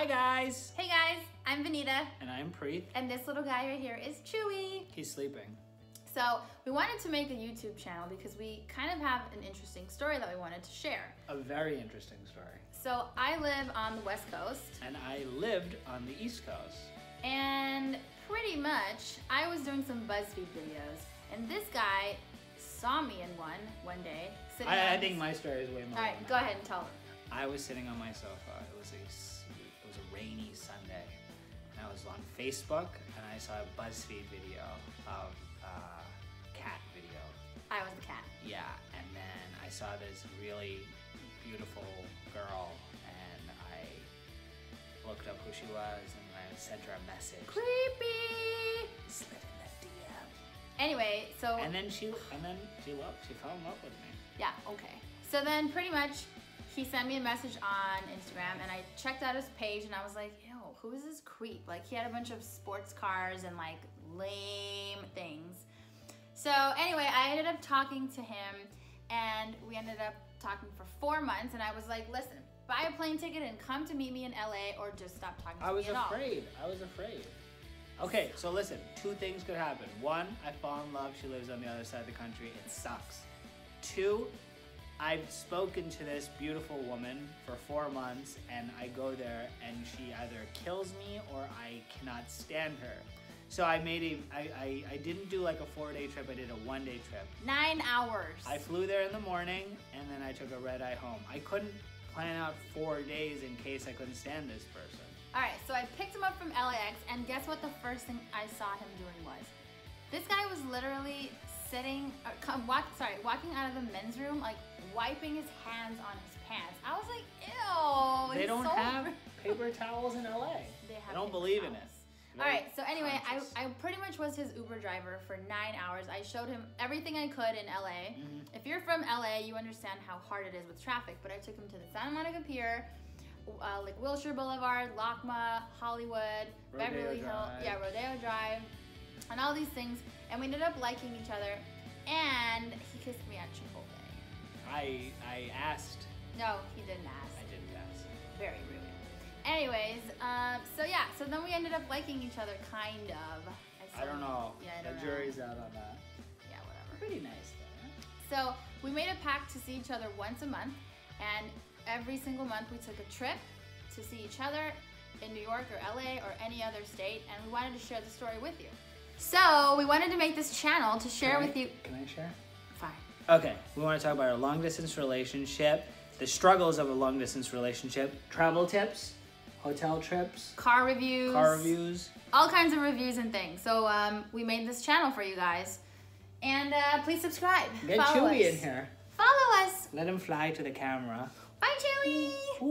Hi guys! Hey guys, I'm Vanita, And I'm Preet. and this little guy right here is Chewy. He's sleeping. So we wanted to make a YouTube channel because we kind of have an interesting story that we wanted to share. A very interesting story. So I live on the West Coast, And I lived on the East Coast. and pretty much I was doing some BuzzFeed videos, and this guy saw me in one day sitting I on think his- my story is way more. All right, than go that. ahead and tell him. I was sitting on my sofa. It was a rainy Sunday. And I was on Facebook and I saw a BuzzFeed video of cat video. I was the cat. Yeah, and then I saw this really beautiful girl and I looked up who she was and I sent her a message. Creepy. Slid in the DM. Anyway, so And then she fell in love with me. yeah, okay. So then pretty much he sent me a message on Instagram and I checked out his page and I was like, ew, who is this creep? Like he had a bunch of sports cars and like lame things. So anyway, I ended up talking to him and we ended up talking for 4 months and I was like, listen, buy a plane ticket and come to meet me in LA or just stop talking to I was me at all. afraid. I was afraid. Okay, so listen, 2 things could happen. 1, I fall in love, she lives on the other side of the country, it sucks. 2, I've spoken to this beautiful woman for 4 months and I go there and she either kills me or I cannot stand her. So I didn't do like a 4-day trip, I did a 1-day trip. 9 hours. I flew there in the morning and then I took a red eye home. I couldn't plan out 4 days in case I couldn't stand this person. All right, so I picked him up from LAX, and guess what the first thing I saw him doing was? This guy was literally sitting, walking out of the men's room, like wiping his hands on his pants. I was like, ew. They he's don't so have rude. paper towels in LA. They have I don't paper believe in it. towels. All right, so anyway, conscious. I pretty much was his Uber driver for 9 hours. I showed him everything I could in LA. If you're from LA, you understand how hard it is with traffic, but I took him to the Santa Monica Pier, like Wilshire Boulevard, LACMA, Hollywood, Rodeo Beverly Hills, Drive. yeah, Rodeo Drive, and all these things. And we ended up liking each other, and he kissed me at Chipotle. I asked. No, he didn't ask. I didn't ask. Very rude. Anyways, so yeah, so then we ended up liking each other, kind of. I don't know. Yeah, I don't the know. jury's out on that. Yeah, whatever. Pretty nice though. So we made a pact to see each other once a month, and every single month we took a trip to see each other in New York or LA or any other state, and we wanted to share the story with you. So we wanted to make this channel to share with you. Can I share? Fine. Okay, we want to talk about our long distance relationship, the struggles of a long distance relationship, travel tips, hotel trips, Car reviews. car reviews. All kinds of reviews and things. So we made this channel for you guys. And please subscribe. Get Follow Chewy us. in here. Follow us. Let him fly to the camera. Bye, Chewy.